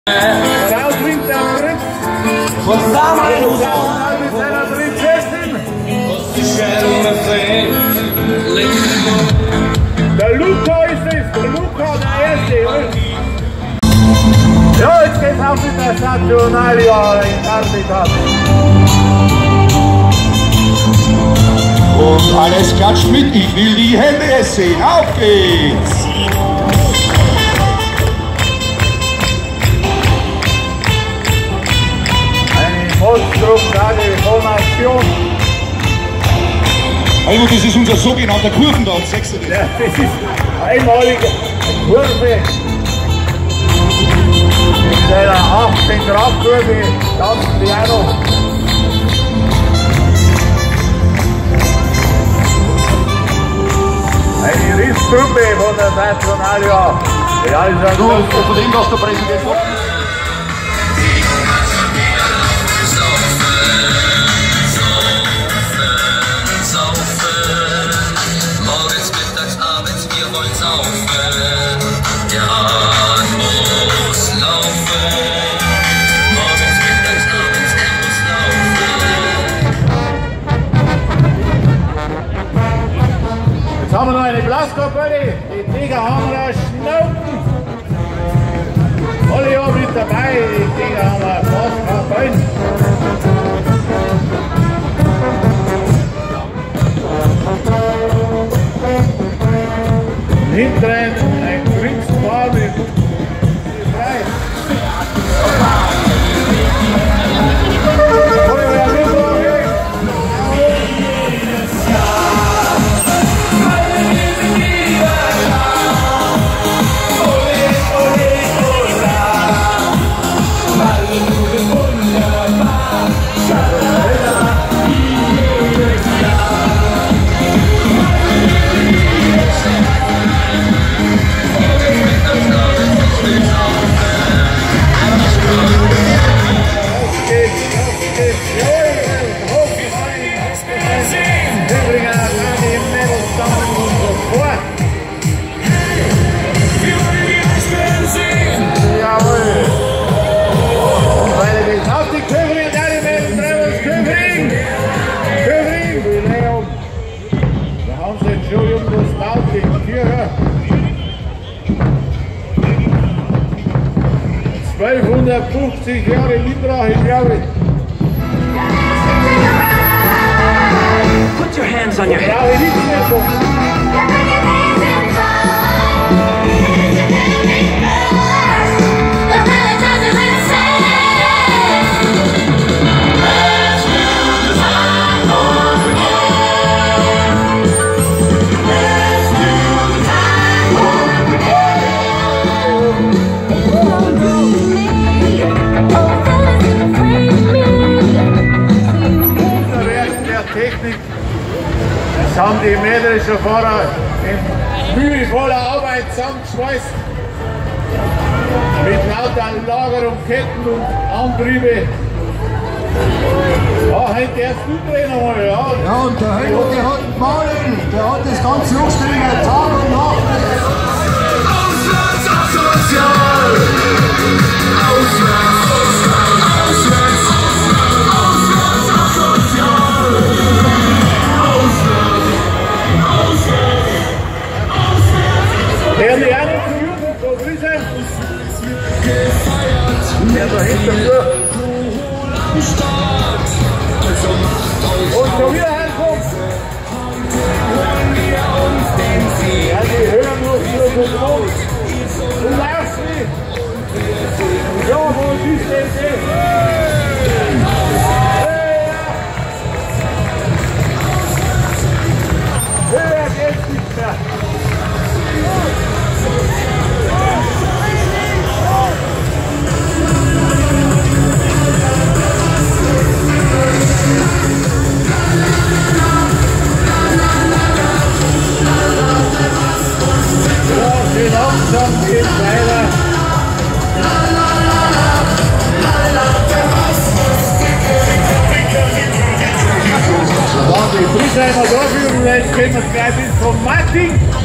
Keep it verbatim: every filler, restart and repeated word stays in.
Raus winkt der Fritz. Von damals mit seiner Prinzessin. Der Luca ist es, der Luca, der Erste. Ja, jetzt geht's auf mit der Saturnalia in Cardigan. Und alles klatscht mit, ich will die Hände sehen. Auf geht's! Eine Monstrum-Formation. Also das ist unser sogenannter Kurventanz, sechs. Ja, das ist einmalige Kurve. Mit seiner achtzehn Grad Kurve tanzen die auch noch. Eine Risstruppe von der Saturnalia. Ja, ist ein So, von dem, was der Präsident sagt. Jetzt haben wir noch eine Blaskapelle, die Tiger haben wir Schnauben. Alle Jahre mit dabei, die Tiger haben wir Blaskapellen. Hinteren ein Grünspar mit Preis. zwölfhundertfünfzig Jahre Librache, glaube ich. Put your hands on your head. Brauche ich nicht mehr so. Das haben die Mädels schon vorher in mühevoller Arbeit zusammengeschweißt. Mit lauter Lagerung, Ketten und Antriebe. Ja, heute darfst du drehen einmal, ja. Ja, und der Heiko, der hat Malen, der hat das ganze Hochstrenger Tag und Nacht. Auswärts, asozial! Auswärts, auswärts, auswärts, asozial! Der die auch noch zu jung, so grüßen. Der da hinten durch. Und schon wieder herkommt. Ja, die hören nur hier so groß. Du laufst nicht. Ja, wo ist denn das? Höher geht's nicht mehr. Langsam geht's weiter. Da die Frischheimer Dorführung, jetzt gehen wir gleich bis zum Martin.